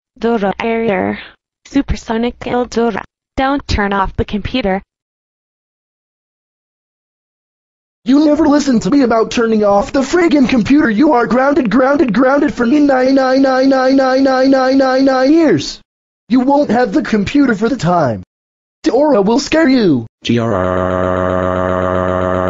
Dora error. Supersonic Dora. Don't turn off the computer. You never listened to me about turning off the friggin' computer. You are grounded for 9 years. You won't have the computer for the time. Dora will scare you. Grrrr.